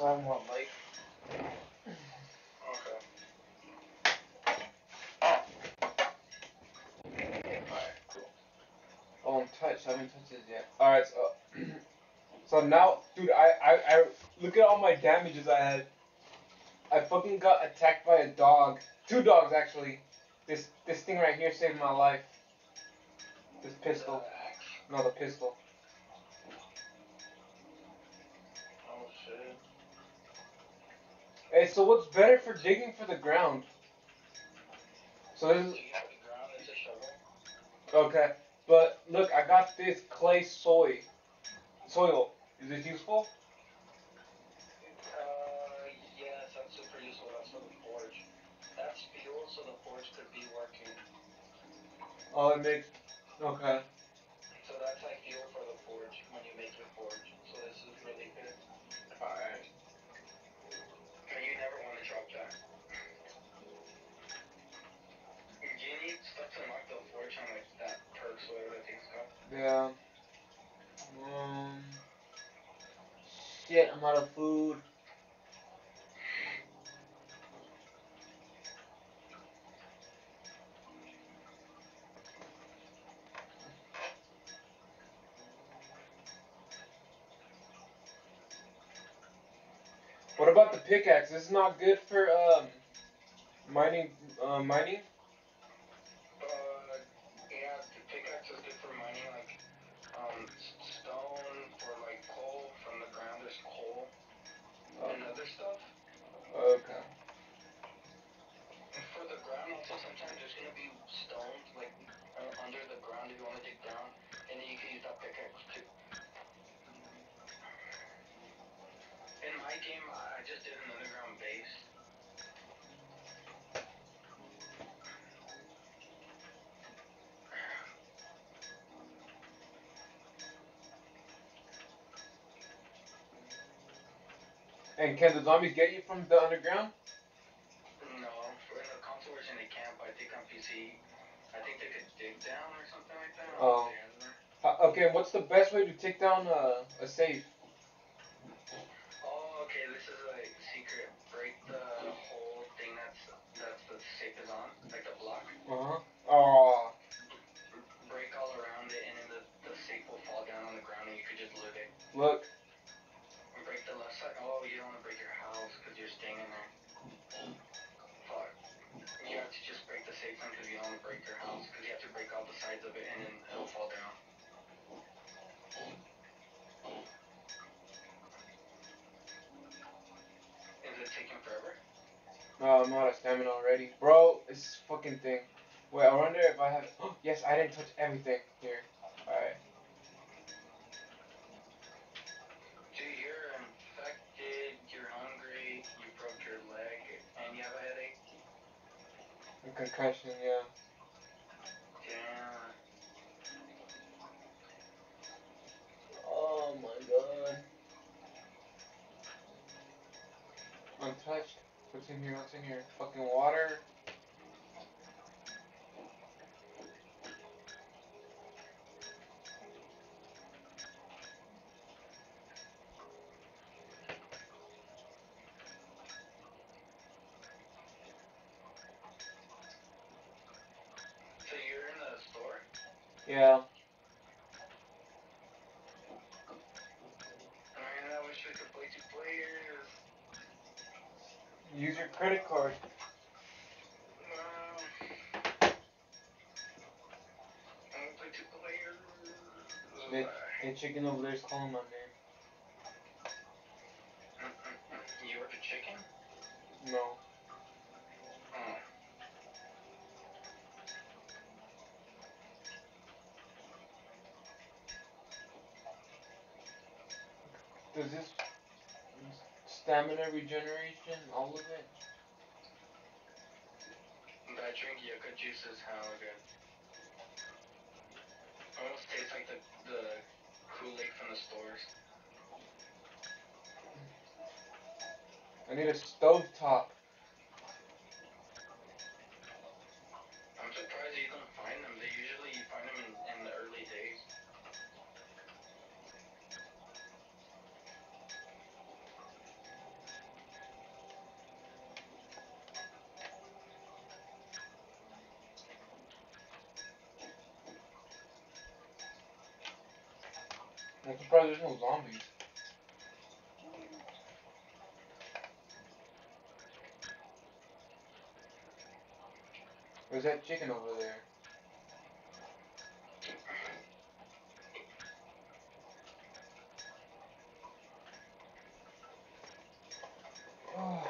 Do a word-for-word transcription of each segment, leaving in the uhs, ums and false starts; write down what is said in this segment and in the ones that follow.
so I want like. Okay. Alright, cool. Oh, I'm touched. I haven't touched this yet. Alright, so. So now, dude, I, I, I. Look at all my damages I had. I fucking got attacked by a dog. Two dogs, actually. This this thing right here saved my life. This pistol. The axe? No, the pistol. Oh shit. Hey, so what's better for digging for the ground? So this is. You have the ground, it's a shovel. Okay, but look, I got this clay soy. Soil. Is this useful? Uh, yes, that's super useful. That's for the forge. That's fuel, so the forge could be working. Oh, it makes. Okay. So that's like fuel for the forge when you make your forge. So this is really good. Alright. And you never want to drop that. Do you need stuff to unlock the forge on like that perks, whatever that thing's called? Yeah. Um. Shit, I'm out of food. What about the pickaxe? This is not good for um mining. Uh, mining. Uh, yeah, the pickaxe is good for mining like um stone for like coal from the ground. There's coal and Okay. other stuff. Okay. For the ground, also sometimes there's gonna be stones like uh, under the ground if you want to dig down, and then you can use that pickaxe too. In my game, I just did an underground base. And can the zombies get you from the underground? No, for in the console version they can't, but I think on P C, I think they could dig down or something like that. Oh. Uh, okay, what's the best way to take down uh, a safe? Oh, okay, this is a secret. Break the whole thing that's that's the safe is on, like the block. Uh huh. Oh. Break all around it, and then the, the safe will fall down on the ground, and you could just loot it. Look. Break the left side. Oh, you don't want to break your house because you're staying in there. Fuck. You have to just break the safe zone because you don't want to break your house because you have to break all the sides of it and then it'll fall down. Is it taking forever? No, I'm out of stamina already. Bro, this fucking thing. Wait, I wonder if I have. Oh, yes, I didn't touch everything here. Alright. Dude, you're infected, you're hungry, you broke your leg, and you have a headache? A concussion, yeah. Damn. Oh my god. Untouched. What's in here? What's in here? Fucking water. So you're in the store? Yeah. Man, I wish we could play two players. Use your credit card. No. I want to play two players. That, that chicken over there is calling my name. Mm-mm-mm. You ordered chicken? No. Oh. Does this stamina regeneration, all of it? That drink yucca juice is hella good. Almost tastes like the, the Kool-Aid from the stores. I need a stove top. I'm surprised you don't find them. They usually you find them in, in the early days. I'm surprised there's no zombies. Where's that chicken over there? Oh.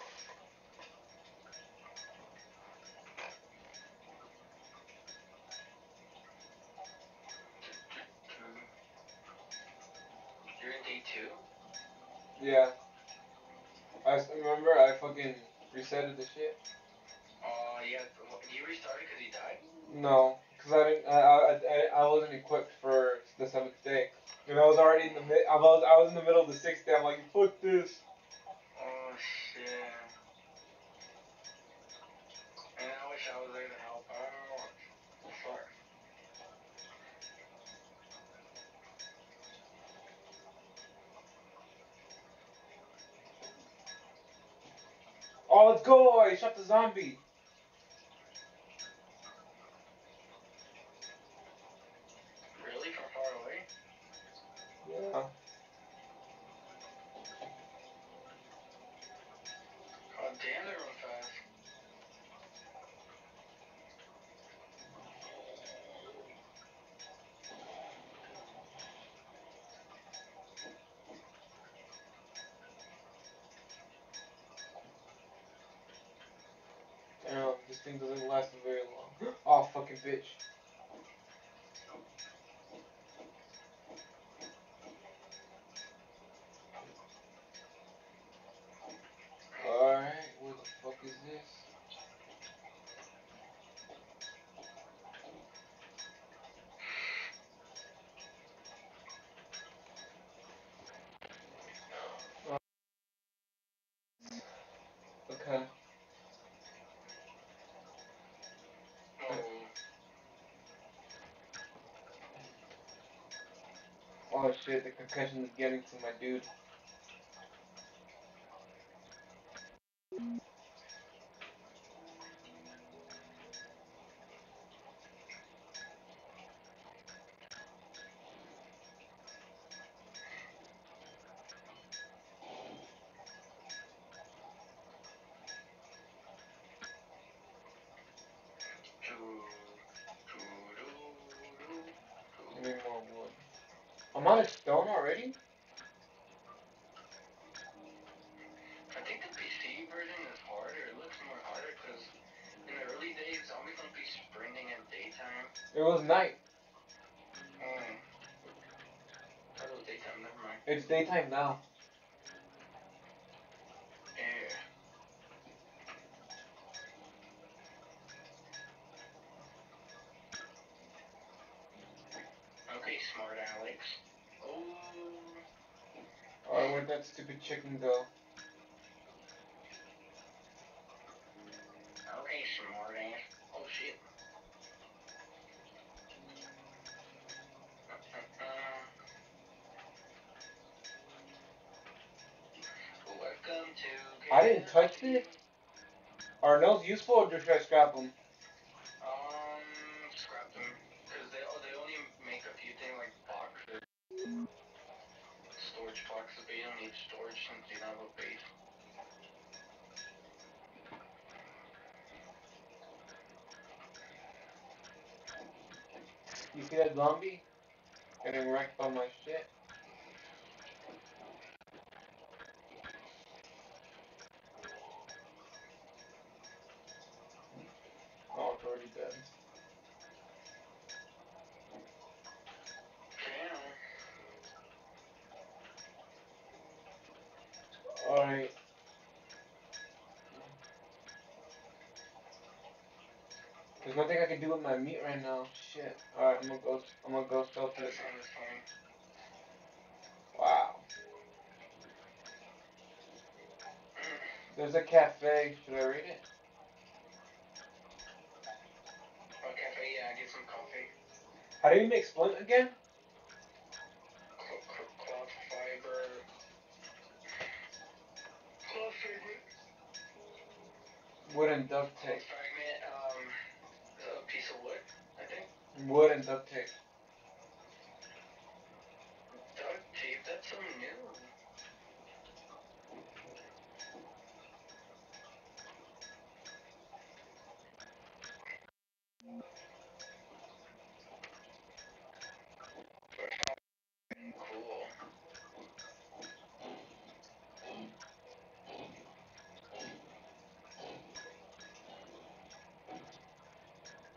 You're in day two? Yeah. I s- remember I fucking resetted the shit. Oh, uh, yeah. You restarted because you died? No, because I didn't. I, I I I wasn't equipped for the seventh day. And I was already in the mid. I was I was in the middle of the sixth day. I'm like, fuck this. Oh, shit. And I wish I was there to help out. Fuck. Oh, let's go! I shot the zombie. Really? From far away? Yeah. Oh, damn, they run fast. Damn, this thing doesn't last very long. Oh, fucking bitch. Alright, where the fuck is this? Okay. Oh. Oh shit, the concussion is getting to my dude. Give me more wood. I'm out of stone already? I think the P C version is harder. It looks more harder because in the early days, zombies don't be sprinting in daytime. It was night. Hmm. That was daytime, never mind. It's daytime now. Yeah. Okay, smart Alex. Oh. Alright, where'd that stupid chicken go? Okay, smart ass. Oh shit. Uh, welcome to. I didn't touch this? Are nails useful or should I scrap them? Um, scrap them. Because they, oh, they only make a few things like boxes. Storage boxes, but you don't need storage since you don't have a base. You see that zombie? Getting wrecked by my shit. Oh, it's already dead. Alright. There's nothing I can do with my meat right now. Shit. Alright, I'm gonna go I'm gonna go stealth That it. sounds fine. Wow. There's a cafe. Should I read it? Oh, cafe, yeah, get some coffee. How do you make splint again? Cloth fiber. Cloth fragment. Wood and duct tape. Cloth fragment, um, a piece of wood, I think. Wood and duct tape.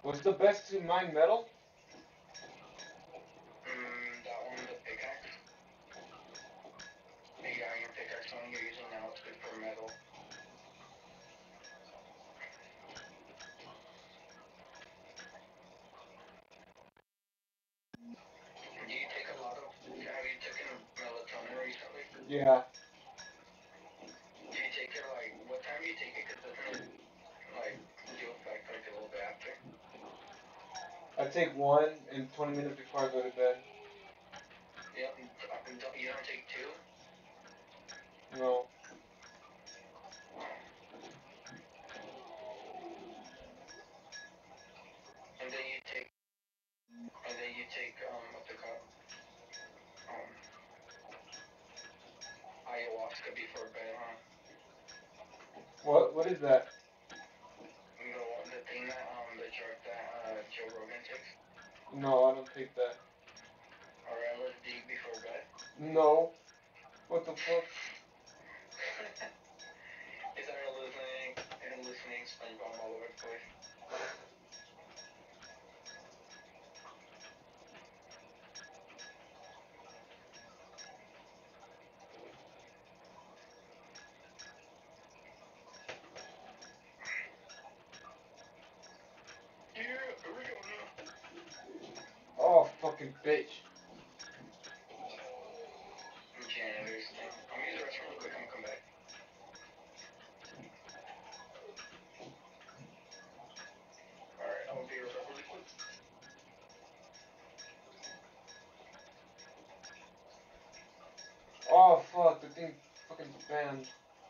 What's the best to mine metal? Mm, that one, the pickaxe. The iron pickaxe one you're using now, it's good for metal. Do you take a lot of, have you taken melatonin recently? Yeah. Do you take it like, what time do you take it? Because doesn't it, like, do effect like a little bit after? I take one and twenty minutes before I go to bed. Yep, you don't take two? No. And then you take, and then you take, um, what's it called? Um, ayahuasca before bed, huh? What? What is that? You know, the thing that, um, the drug that, uh, Joe Rogan takes? No, I don't take that. Or L S D before bed? No. What the fuck? He started listening and listening SpongeBob all over the place. Yeah, here we go now. Oh, fucking bitch. Janitors thing. I'm gonna use the restroom real quick, I'm gonna come back. Alright, I'll be right back really quick. Oh, fuck. The thing fucking spammed.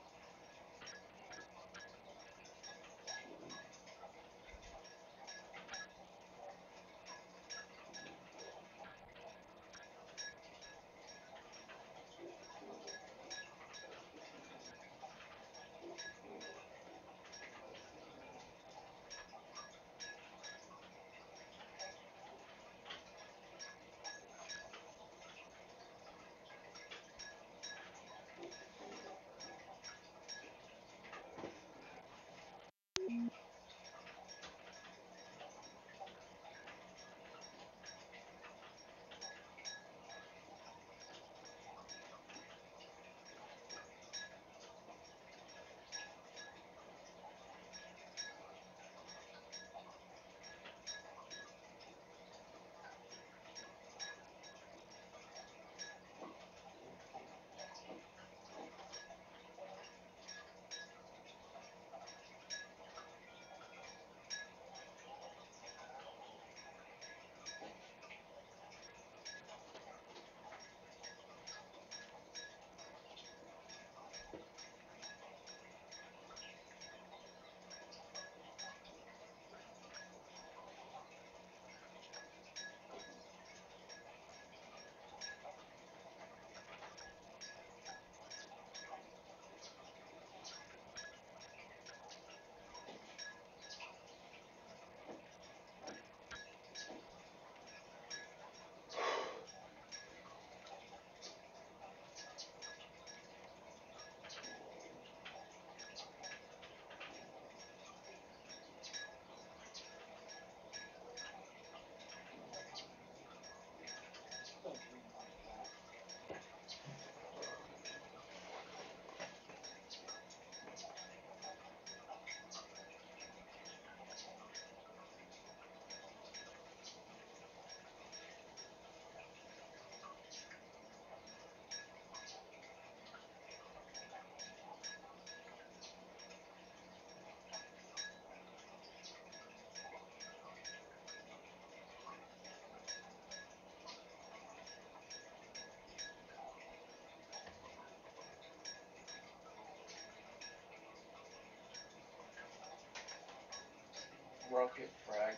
Rocket frag.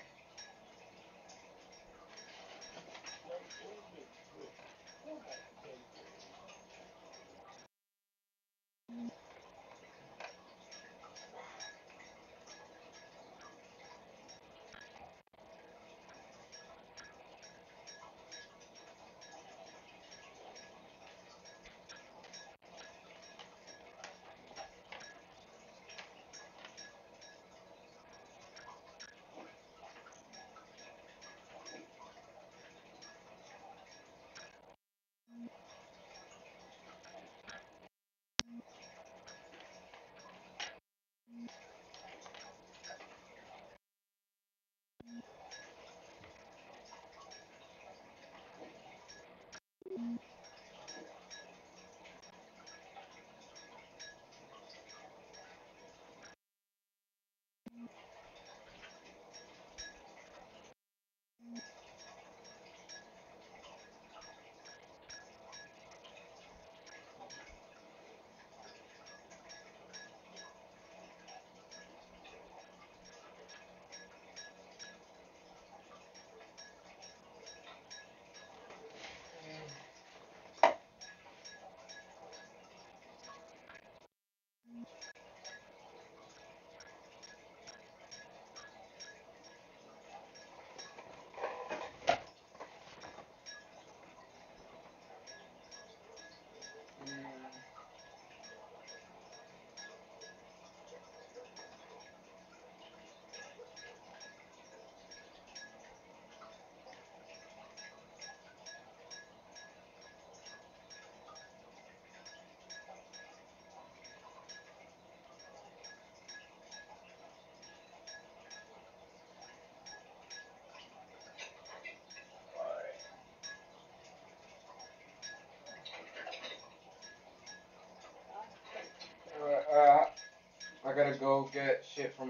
go get shit from.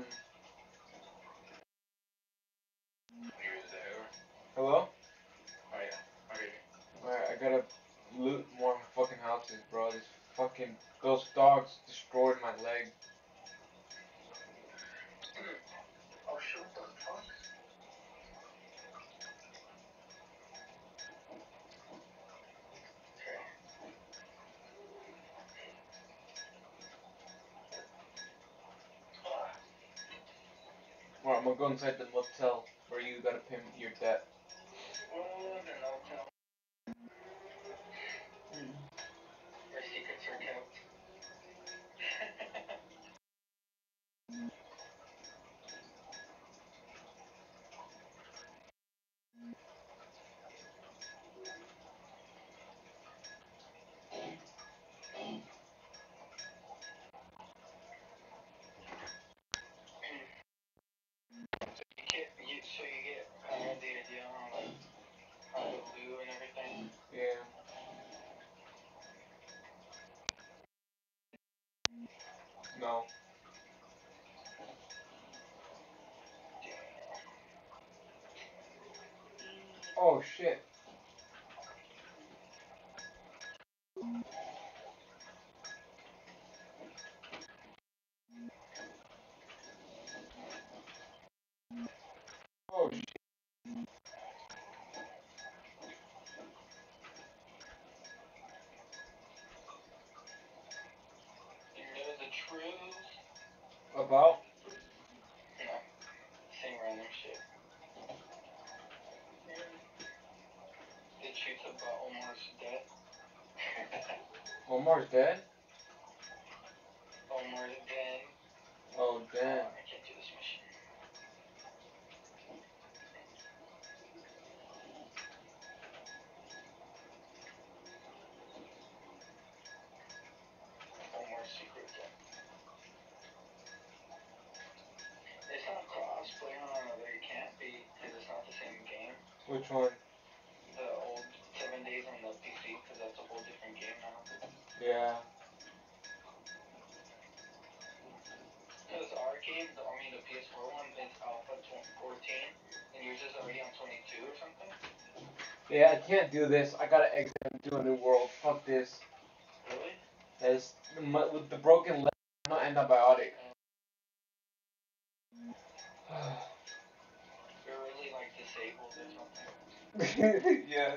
Hello? Oh yeah. Okay. Alright, I gotta loot more fucking houses, bro. This fucking those dogs destroyed my leg. Oh shit, what the fuck? Okay. Alright, I'm gonna go inside the motel where you gotta pay your debt. Oh, the motel. Where secrets are kept. You get, you, so you get kind of the idea on like how to loot and everything. Yeah. No. Oh shit. Oh shit. You know the truth. About? No, same random shit. The truth about Omar's death. Omar's dead? Omar's dead. Oh damn. Oh, I can't do this mission. Omar's secret death. It's not crossplay on it, it can't be, because it's not the same game. Which one? The old Seven Days on the P C, because that's a whole different game now. Yeah. Because our game, the, I mean the P S four one, is Alpha fourteen, and yours is already on twenty-two or something? Yeah, I can't do this. I gotta exit and do a new world. Fuck this. Really? There's, with the broken leg, I'm not antibiotic. You're really like disabled or something. Yeah.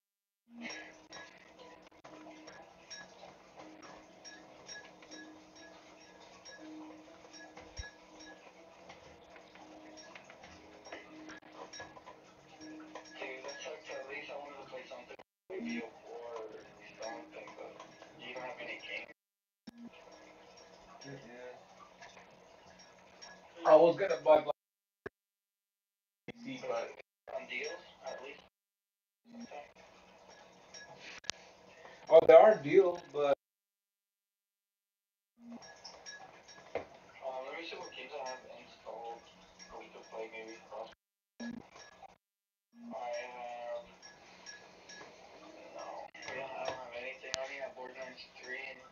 Dude, that sucks. At least I wanted to play something like B O four or something, but you don't have any games. Mm-mm. I was gonna buy like P C, but On deals, at least. oh, there are deals, but Um, let me see what games I have installed so we could play maybe cross. I have no, we don't, I don't have anything. I only have Borderlands three and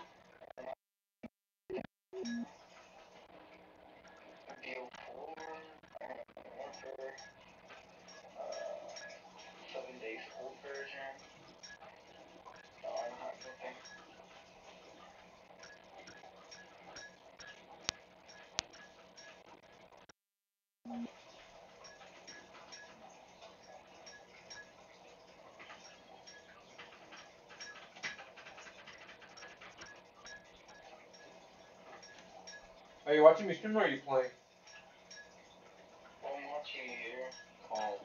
B O four, Warfare, uh, Seven Days Old version. No, I don't have anything. are you watching me stream or are you playing? I'm watching you here. Oh.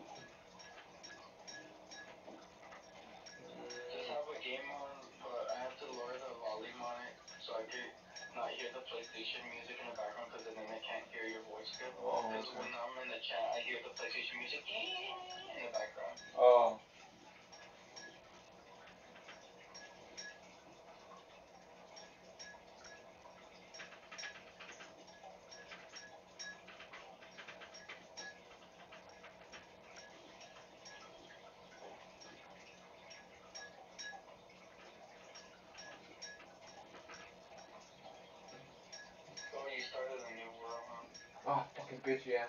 Just have a game on, but I have to lower the volume on it so I could not hear the PlayStation music in the background because then I can't hear your voice good. Oh, Because okay. when I'm in the chat, I hear the PlayStation music in the background. Oh. Oh, you start bitch, yeah.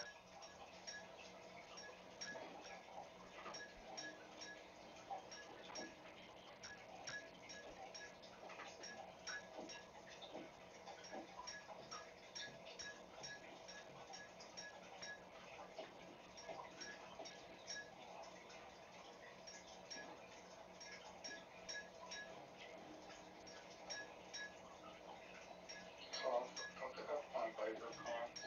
So I'll, I'll pick up my biker pants.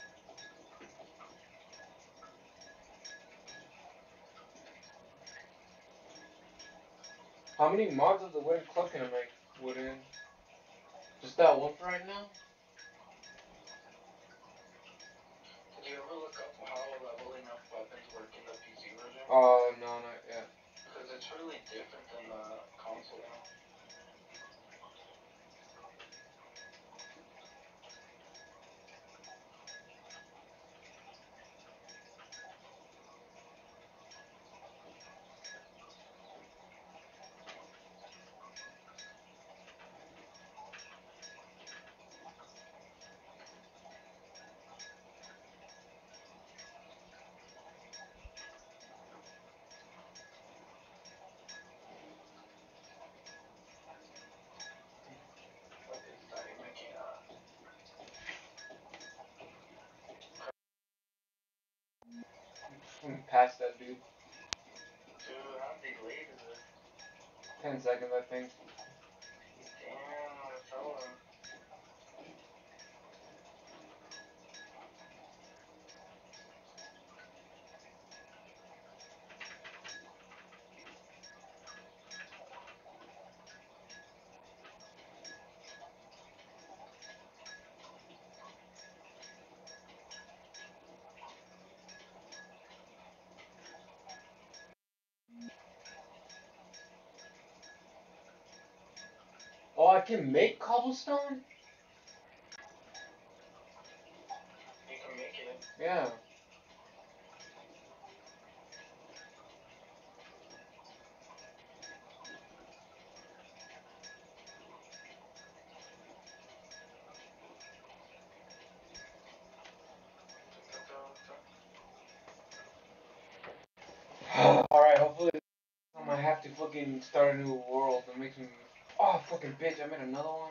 How many mods of the wooden club can I make? Wooden. Just that one for right now? Did you ever look up how leveling up weapons work in the P C version? Oh, uh, no, not yet. Because it's really different than the console, you know? What is that you're making uh Past that, dude. Dude, how delayed is it? Ten seconds, I think. Damn, I fell him. Oh, I can make cobblestone? You can make it. Yeah. Alright, hopefully this time I have to fucking start a new world and make some. Oh, fucking bitch, I made another one.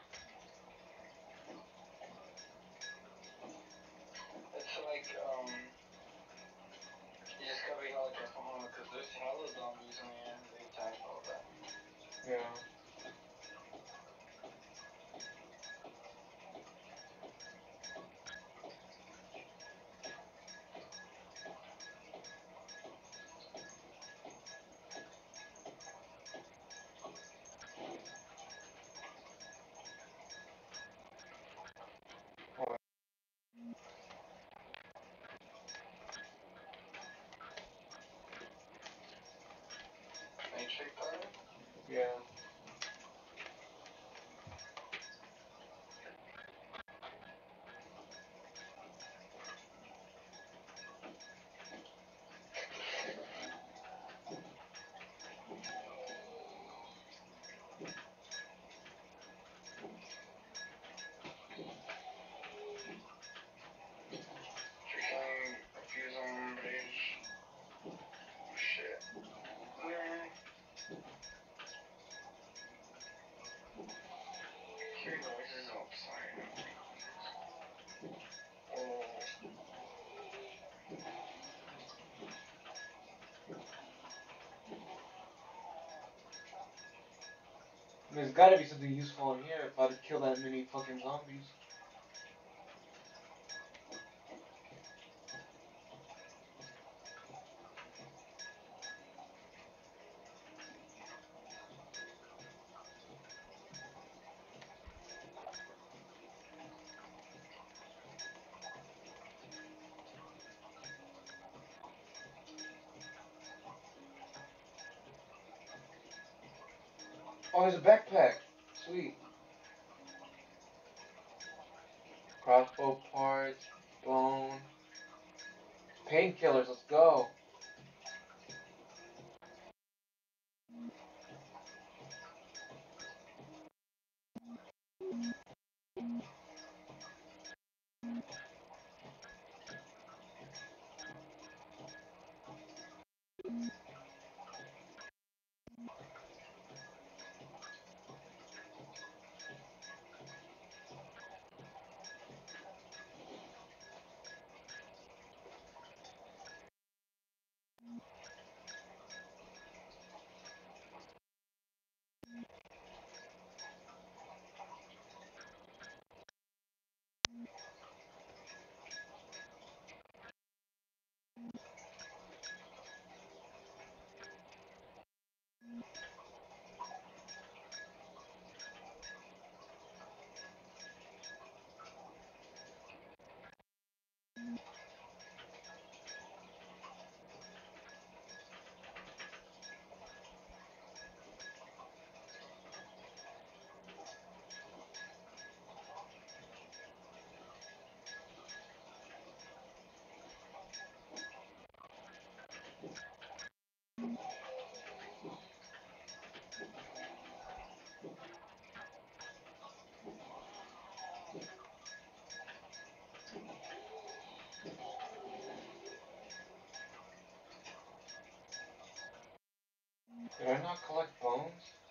It's like, um, you just gotta be hella careful, huh? Because there's hella zombies in here. They attack all that. Yeah. Matrix card? Yeah. Freaking fuse on bridge. Shit. Man. Hear noises outside. Oh. There's gotta be something useful in here if I had to kill that many fucking zombies. Oh, there's a backpack. Sweet. Crossbow parts, bone. Painkillers, let's go. Did I not collect bones?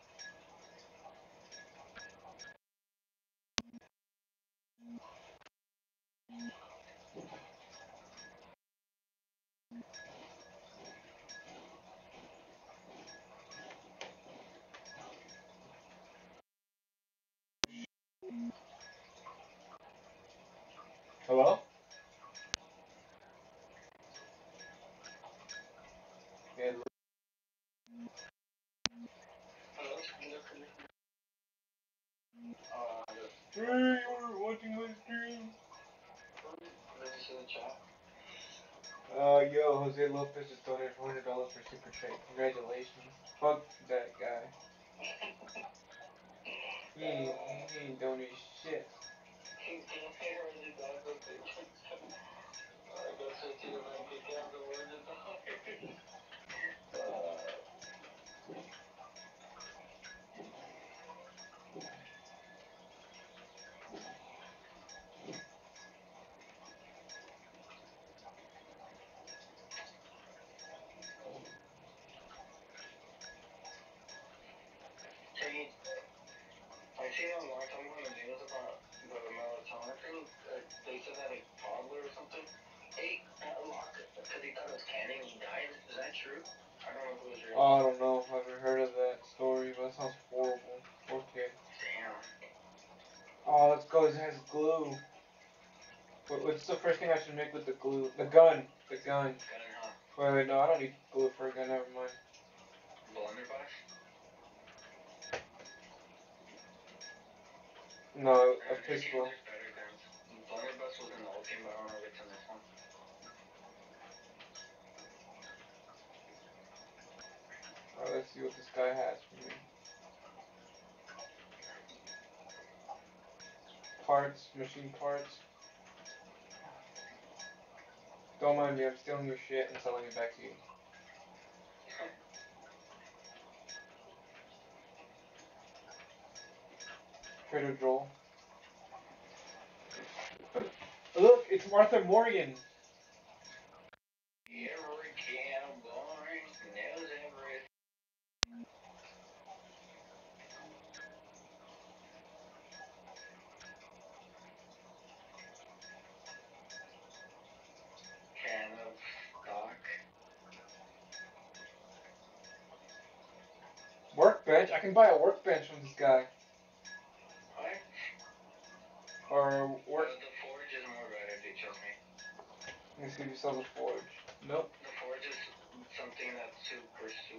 Hello? Yeah, hey, you're watching my stream. Uh, yo, Jose Lopez just donated four hundred dollars for Super Chat. Congratulations. Fuck that guy. He ain't, he ain't donated shit. I seen online somewhere in the news about the melatonin thing. Uh, they said that a toddler or something ate a lot because he thought it was candy and he died. Is that true? I don't know if it was real. Oh, I don't know. I haven't heard of that story, but that sounds horrible. Okay. Damn. Oh, let's go. It has glue. What, what's the first thing I should make with the glue? The gun. The gun. Gun, huh? Wait, wait, no, I don't need glue for a gun. Never mind. Blunderbuss? No, a Uh, pistol. there's better guns. Blunderbuss was in the old game, but I don't know if it's in this one. Alright, let's see what this guy has for me. Parts, machine parts. Don't mind me, I'm stealing your shit and selling it back to you. Trader Joel. Look, it's Martha Morgan. Every cowboy knows everything. Can of stock. Workbench? I can buy a workbench from this guy. What? Or work. Uh, the forge is more better, they chose me. Let me see if you sell the forge. Nope. The forge is something that's super